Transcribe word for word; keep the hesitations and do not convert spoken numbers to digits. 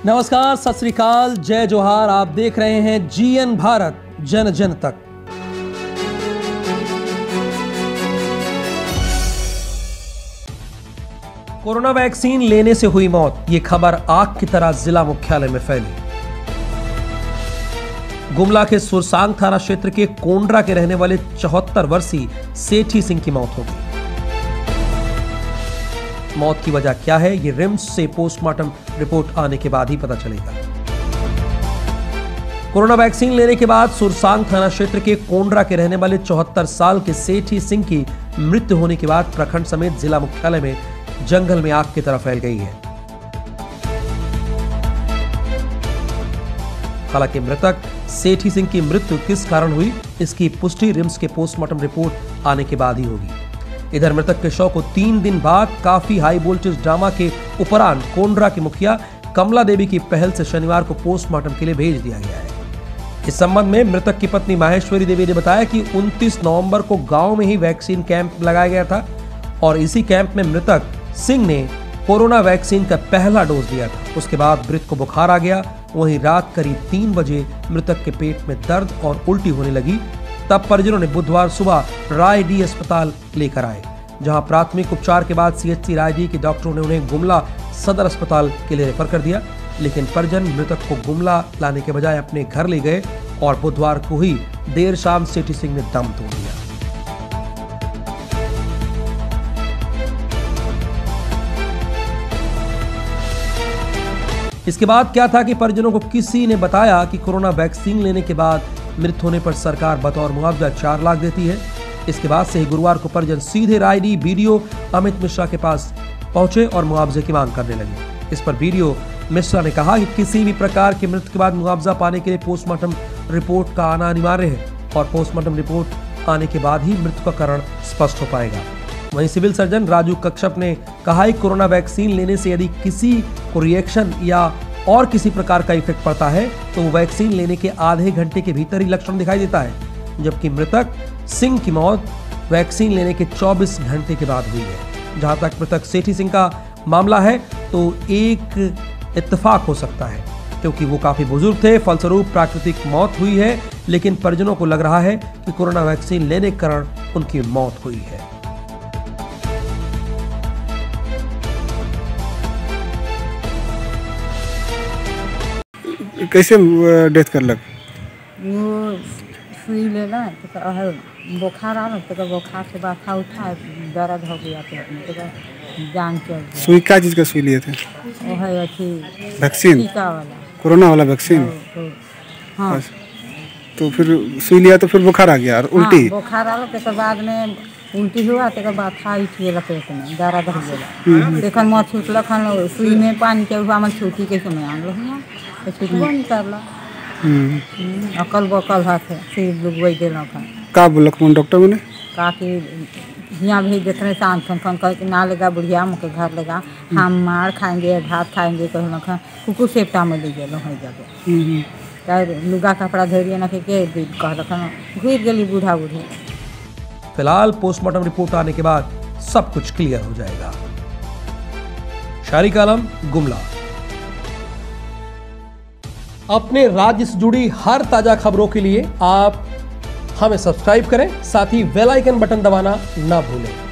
नमस्कार, सत श्री अकाल, जय जोहार। आप देख रहे हैं जीएन भारत, जन जन तक। कोरोना वैक्सीन लेने से हुई मौत, ये खबर आग की तरह जिला मुख्यालय में फैली। गुमला के सुरसांग थाना क्षेत्र के कोंडरा के रहने वाले चौहत्तर वर्षीय सेठी सिंह की मौत हो गई। मौत की वजह क्या है, ये रिम्स से पोस्टमार्टम रिपोर्ट आने के बाद ही पता चलेगा। कोरोना वैक्सीन लेने के बाद सुरसांग थाना क्षेत्र के कोंडरा के रहने वाले चौहत्तर साल के सेठी सिंह की मृत्यु होने के बाद प्रखंड समेत जिला मुख्यालय में जंगल में आग की तरह फैल गई है। हालांकि मृतक सेठी सिंह की मृत्यु किस कारण हुई, इसकी पुष्टि रिम्स के पोस्टमार्टम रिपोर्ट आने के बाद ही होगी। इधर मृतक के शव को तीन दिन बाद काफी हाई वोल्टेज ड्रामा के उपरांत कोंडरा की मुखिया कमला देवी की पहल से शनिवार को पोस्टमार्टम के लिए भेज दिया गया है। इस संबंध में मृतक की पत्नी माहेश्वरी देवी ने बताया कि उनतीस नवंबर को गांव में ही वैक्सीन कैंप लगाया गया था और इसी कैंप में मृतक सिंह ने कोरोना वैक्सीन का पहला डोज लिया था। उसके बाद मृत को बुखार आ गया। वहीं रात करीब तीन बजे मृतक के पेट में दर्द और उल्टी होने लगी। तब परिजनों ने बुधवार सुबह रायडी अस्पताल लेकर आए, जहां प्राथमिक उपचार के बाद सीएचसी रायडी के डॉक्टरों ने उन्हें गुमला सदर अस्पताल के लिए रेफर कर दिया। लेकिन परिजन मृतक को गुमला लाने के बजाय अपने घर ले गए और बुधवार को ही देर शाम सेठी सिंह ने दम तोड़ दिया। इसके बाद क्या था कि परिजनों को किसी ने बताया कि कोरोना वैक्सीन लेने के बाद मृत होने पर सरकार बतौर मुआवजा चार लाख देती है। इसके बाद से ही गुरुवार को परिजन सीधे रायडी बीडीओ अमित मिश्रा के पास पहुंचे और मुआवजे की मांग करने लगे। इस पर बीडीओ मिश्रा ने कहा कि किसी भी प्रकार की मृत्यु के बाद मुआवजा पाने के लिए पोस्टमार्टम रिपोर्ट का आना अनिवार्य है और पोस्टमार्टम रिपोर्ट आने के बाद ही मृत्यु का कारण स्पष्ट हो पाएगा। वहीं सिविल सर्जन राजू कश्यप ने कहा कि कोरोना वैक्सीन लेने से यदि किसी को रिएक्शन या और किसी प्रकार का इफेक्ट पड़ता है तो वैक्सीन लेने के आधे घंटे के भीतर ही लक्षण दिखाई देता है, जबकि मृतक सिंह की मौत वैक्सीन लेने के चौबीस घंटे के बाद हुई है। जहां तक मृतक सेठी सिंह का मामला है तो एक इत्तेफाक हो सकता है क्योंकि वो काफी बुजुर्ग थे, फलस्वरूप प्राकृतिक मौत हुई है। लेकिन परिजनों को लग रहा है कि कोरोना वैक्सीन लेने के कारण उनकी मौत हुई है। कैसे डेथ कर लग? वो सुई लेला तो बुखार आ तो बुखार से बाथा उठा दर्द हो गया पेट में तो जान चल गया। सुई क्या चीज का सुई लिए थे? वो है अच्छी वैक्सीन, टीका वाला, कोरोना वाला वैक्सीन। हाँ, तो फिर सुई लिया तो फिर बुखार आ गया और उल्टी? हाँ, बुखार आलो तो बाद में उल्टी हुआ तो बाथा उठिए पेट में दर्द हो गया। देखन मत छूटल खन सुई में पानी के हुआ मन छूटी के समय आन लो तो छूटबो नहीं करला। अकल बकल हाथ सिर डुबई देना खन का बोलक मन डॉक्टर ने का कि यहाँ भेज देते हैं शाम खन कह के ना लेगा बुढ़िया मुके घर लेगा, हम मार खाएंगे भात खाएंगे कहना खन कुकुर सेप्टा में ले गए हो जाके चाहे लुगा कपड़ा धरिए ना के कहल खन घुर गली बूढ़ा बूढ़ी। फिलहाल पोस्टमार्टम रिपोर्ट आने के बाद सब कुछ क्लियर हो जाएगा। शारिक आलम, गुमला। अपने राज्य से जुड़ी हर ताजा खबरों के लिए आप हमें सब्सक्राइब करें, साथ ही बेल आइकन बटन दबाना ना भूलें।